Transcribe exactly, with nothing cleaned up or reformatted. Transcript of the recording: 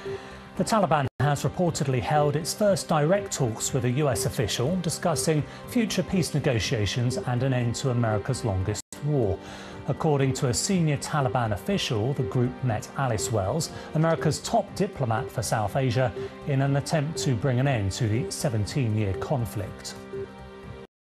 The Taliban has reportedly held its first direct talks with a U S official discussing future peace negotiations and an end to America's longest war. According to a senior Taliban official, the group met Alice Wells, America's top diplomat for South Asia, in an attempt to bring an end to the seventeen-year conflict.